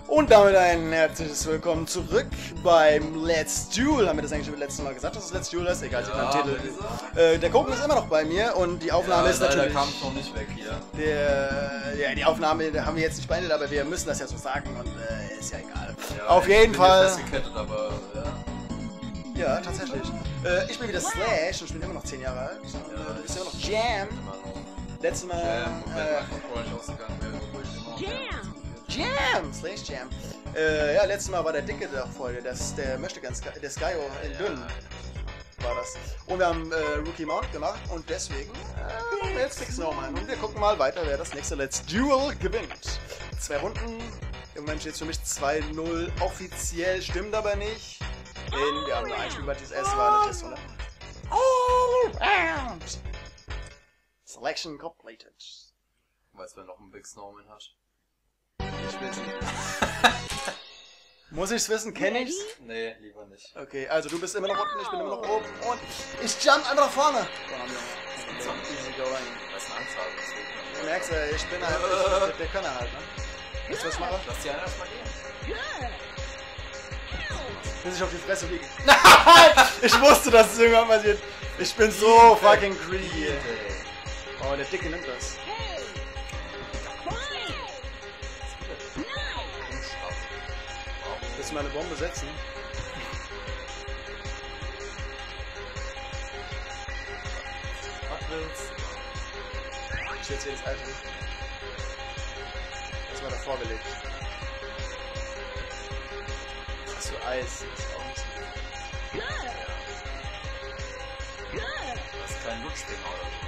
Und damit ein herzliches Willkommen zurück beim Let's Duel. Haben wir das eigentlich schon letztes Mal gesagt, dass es Let's Duel ist? Egal, sieht man im Titel. Der Koken ist immer noch bei mir und die Aufnahme ist natürlich... der Kampf noch nicht weg hier. Die Aufnahme haben wir jetzt nicht beendet, aber wir müssen das ja so sagen und ist ja egal. Ja, auf jeden Fall... Festgekettet, aber ja, tatsächlich. Ich bin wieder Slash und ich bin immer noch 10 Jahre alt. Ist immer noch Jam. Letztes Mal... Jam! Slash Jam. Ja, letztes Mal war der Dicke der Folge, der möchte ganz der Skyo in dünn war das. Und wir haben Rookie Mount gemacht und deswegen jetzt Big Snowman. Und wir gucken mal weiter, wer das nächste Let's Duel gewinnt. 2 Runden. Im Moment steht es für mich 2-0. Offiziell stimmt aber nicht. Denn wir haben nur ein Spiel, weil das erste war eine Testrunde. All round! Selection completed. Weißt du, wer noch einen Big Snowman hat? Ich will's nicht. Muss ich's wissen? Kenn ich's? Nee, lieber nicht. Okay, also du bist immer noch unten, ich bin immer noch oben und ich jump einfach nach vorne. Easy going. Das ist eine Anzahl. Du merkst ja, ich bin halt der Könner halt, ne? Weißt du, was ich mache? Lass die einen erstmal gehen. Bis ich auf die Fresse fliege. Nein! Ich wusste, dass es irgendwann passiert. Ich bin so fucking greedy. Oh, der Dicke nimmt das. Willst du meine Bombe setzen? Was willst du? Ich jetzt hier das alte. Das war davor gelegt. Das ist so Eis. Das ist auch nicht so gut. Das ist kein Lutschfinger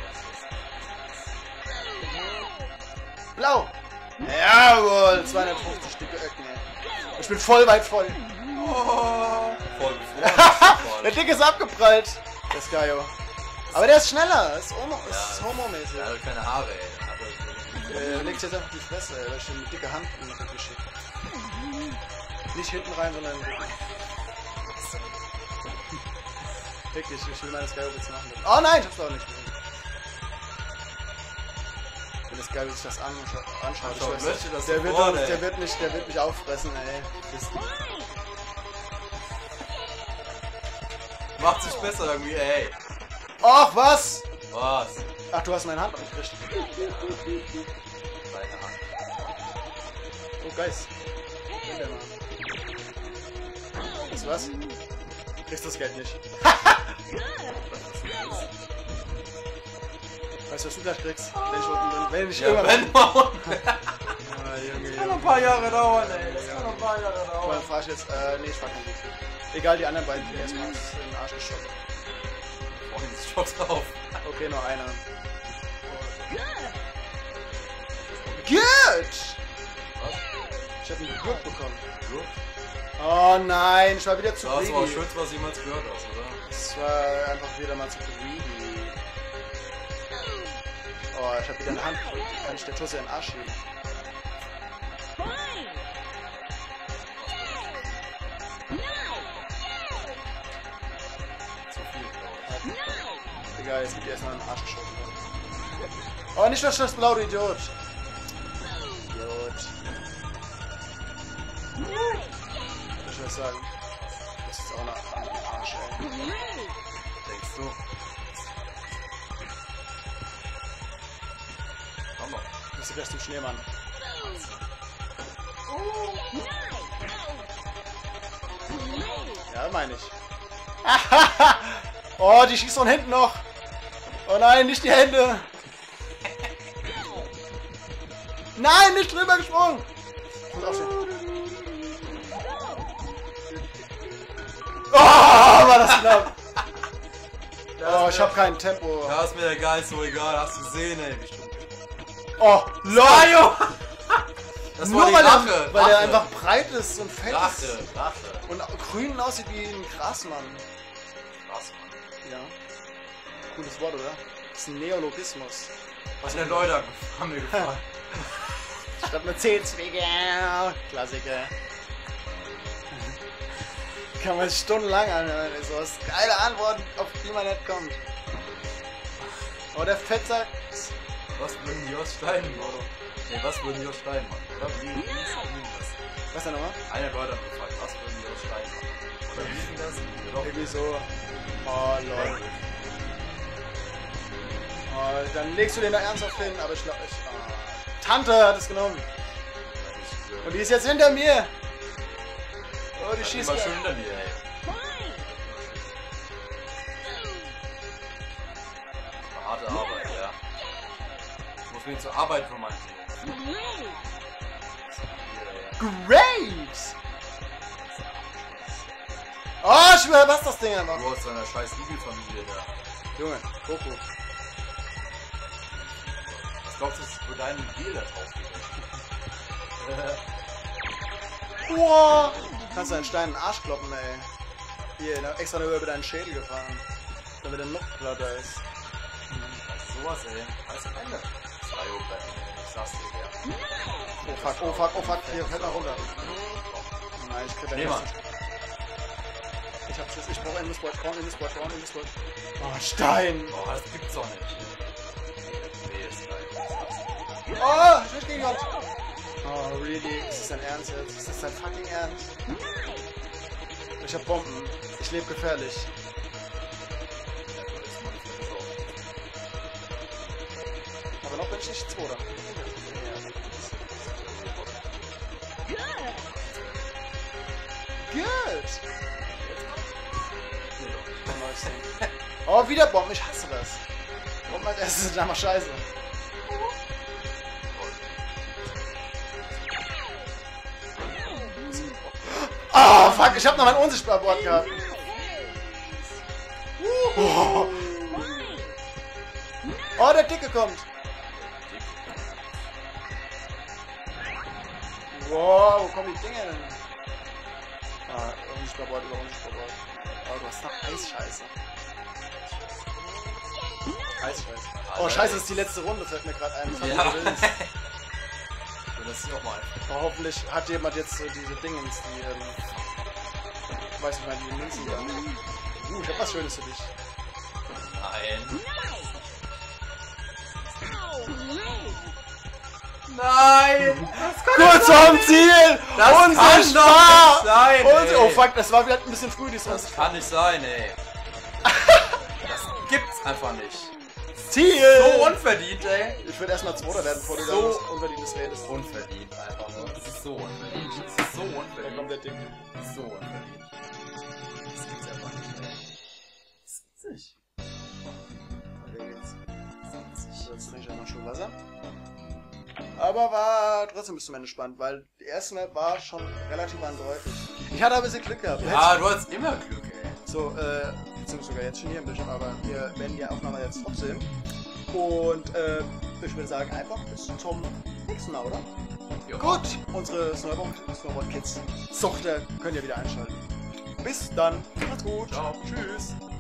oder so. Blau! Jawohl! 250 Stücke Öcken, ey. Ich bin voll weit voll. Oh, voll gefroren. Der Dicke ist abgeprallt. Der Skyo. Aber der ist schneller. Ist homo-mäßig. Der hat keine Haare, ey. Er legt jetzt einfach die Fresse, ey. Da steht eine dicke Hand in der geschickt. Nicht hinten rein, sondern in den Rücken. Wirklich, ich will meine Skyo jetzt machen. Oh nein, ich hab's auch nicht. Wenn das Skyo sich das anschaut, ich weiß, der wird mich auffressen, ey. Macht sich besser irgendwie, ey. Och, was? Was? Ach, du hast meine Hand gekriegt. Deine Hand. Oh, Geist. Weißt du was? Kriegst das Geld nicht. Weißt du, was du gleich kriegst? Wenn ich unten bin. Wenn ich irgendwann... Das kann noch ein paar Jahre dauern, ey. Das kann noch ein paar Jahre dauern. Dann fahr ich jetzt... nee, ich fahr kein Lied. Egal, die anderen beiden, die erstmal in den Arsch geschossen. Oh, jetzt schaut drauf. Okay, noch einer. Gut! Was? Ich hab einen Glück bekommen. Gut. Oh nein, ich war wieder zu Das war das greedy. Schönste, was du jemals gehört hast, oder? Das war einfach wieder mal zu greedy. Oh, ich hab wieder eine Hand. Kann ich der Tusse in den Arsch schieben? Zu viel, glaube ich. Egal, jetzt gibt ihr erstmal einen Arsch geschossen. Oh, nicht das Blau, du Idiot! Idiot. Was soll ich sagen? Das ist auch eine Arsch, ey. Denkst du? Komm doch. Das ist der beste Schneemann. Ja, meine ich. Oh, die schießt von hinten noch. Oh nein, nicht die Hände. Nein, nicht drüber gesprungen. Ich muss aufstehen. Oh, war das knapp. Oh, ich hab kein Tempo. Ja, ist mir der Geist so egal. Hast du gesehen, ey. Wie stimmt. Oh, LOL. Das Nur war die weil Rache. weil er einfach breit ist und fett ist. Rache. Und grün aussieht wie ein Grasmann. Was, Mann? Ja. Cooles Wort, oder? Das ist ein Neologismus. Was denn Leute haben mir gefallen? Statt mit C-Zwicke. Klassiker. Kann man stundenlang anhören. So was geile Antworten, auf die man nicht kommt. Oh, der Fettsack. Was würden die aus Steinen machen? Ne, was würden die aus Steinen machen? Oder? Wie ist das? Was denn nochmal? Eine Leute gefragt, was würden wir aus Stein machen? Oder wie ist denn das? Doch, Irgendwie so. Oh, Leute. Oh, dann legst du den da ernsthaft hin, aber ich glaube, Tante hat es genommen. Und die ist jetzt hinter mir. Oh, die schießt immer schön hinter mir, ey. Harte Arbeit, ja. Ich muss mir zur Arbeit für meinen Team. Graves! Oh, ich will was das Ding einfach. Du aus deiner scheiß Igel-Familie da. Junge, Goku. Was glaubst du, ist für deinen Igel da drauf geht? Wow! Kannst du einen Stein in den Arsch kloppen, ey. Hier, extra nur über deinen Schädel gefahren. Damit der noch platter ist. Sowas, ey. Weißt du, Ende. 2 Uhr bleiben. Ich sag's dir, ja. Oh fuck, oh fuck, oh fuck. Hier, fällt mal runter. Nein, ich krieg den nicht. Ich hab's jetzt. Ich brauche einen Misswatch, Oh, Stein! Oh, das gibt's doch nicht. Nee, ist geil. Oh, ich bin gegen Gott. Oh, really? Ist das dein Ernst jetzt? Ist das dein fucking Ernst? Ich hab Bomben. Ich lebe gefährlich. Aber noch bin ich nicht Zweiter. Good! Oh, wieder Bomben. Ich hasse das. Bomben als erstes sind einfach scheiße. Oh, fuck, ich hab noch mein Unsichtbarboard gehabt. Oh. Oh, der Dicke kommt. Wow, wo kommen die Dinge denn? Ah, Unsichtbarboard über Unsichtbarboard. Oh, du hast noch Eisscheiße. Eisscheiße. Oh, scheiße, das ist die letzte Runde, fällt mir gerade ein. Ja. Das ist noch mal. Oh, hoffentlich hat jemand jetzt diese Dingens, die, weiß nicht mal, die Münzen da. Ich hab was Schönes für dich. Nein. Nein! Kurz vorm Ziel! Das kann doch nicht sein, ey. Oh fuck, das war wieder ein bisschen früh, die Das kann nicht sein, ey. Das gibt's einfach nicht. Ziel! So unverdient, ey. Ich würde erstmal Zweiter werden, bevor du So da was Unverdientes redest. Unverdient einfach nur. Das ist so unverdient. Das ist so Da unverdient. kommt der Ding. Das ist so unverdient. Das gibt's einfach nicht, ey. Das gibt's nicht. So, jetzt trinke ich einmal schon Wasser. Aber war trotzdem bis zum Ende spannend, weil die erste Map war schon relativ eindeutig. Ich hatte aber ein bisschen Glück gehabt. Ja, du hast immer Glück, ey. So, sind sogar jetzt schon hier im Bildschirm, aber wir werden die Aufnahme jetzt trotzdem. Und ich würde sagen, einfach bis zum nächsten Mal, oder? Ja. Gut, unsere Snowboard-Kids Suchter könnt ihr wieder einschalten. Bis dann, macht's gut, Ciao. tschüss.